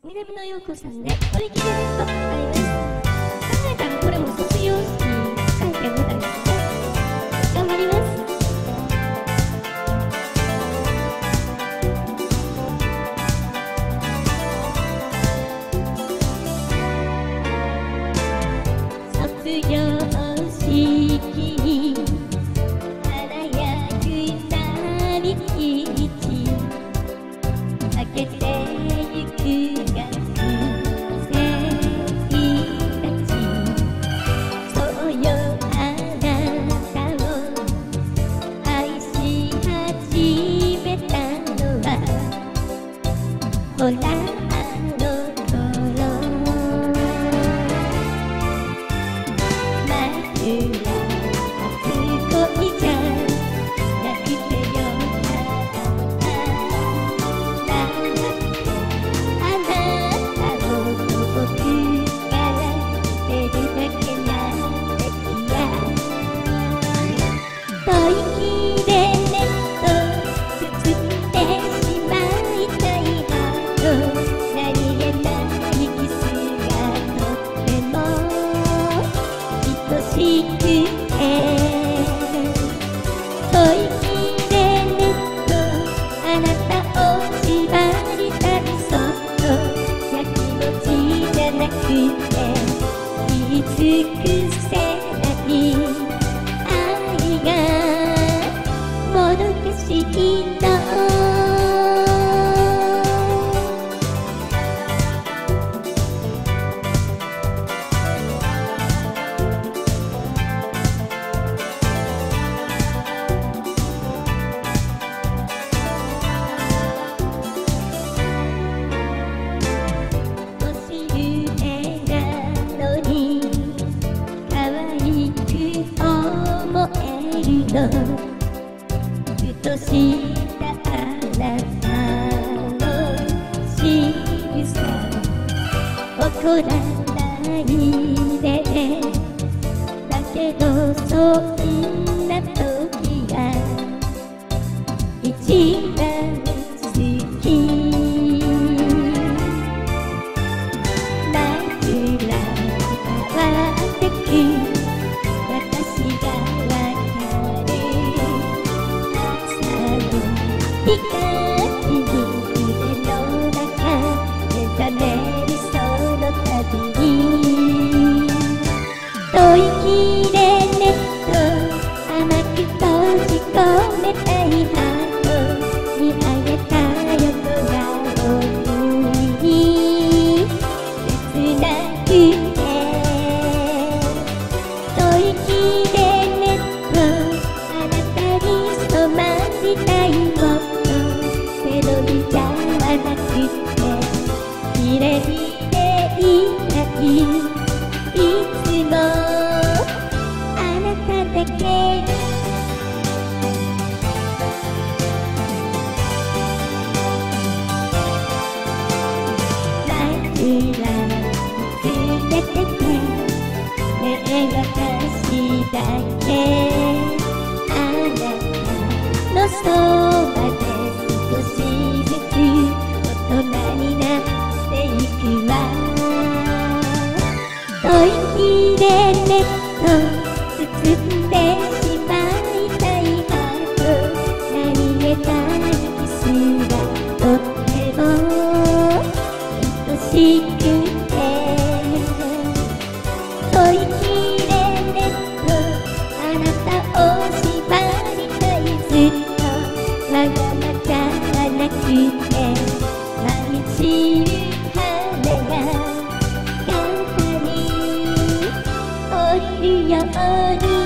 南野陽子さんで「取り切れる」とあります。考えたらこれも卒業式関係みたいですね。頑張ります。卒業式に輝く並木開けてゆく学生たち、そうよあなたを愛し始めたのはほらあの頃。尽くせない愛がもどかしいの。ふとしたあなたの仕草怒らないで、だけどそんな時が一番好き。枕変わってく私が光に腕の中目覚めるその度に吐息でねっと甘く閉じ込めたいハート見上げた横顔に切なくて吐息でねっとあなたに染まりたいも背伸びじゃなくて綺麗でいないいつもあなただけ。枕つけててね私だけあなたのそばで少しずつ大人になっていくわ。吐息でねっと包んでしまいたいハート何気ないキスがとっても愛しくて吐息でねっとあなたを縛りたいずっとわがまじゃなくて舞い散る羽が肩に降りるように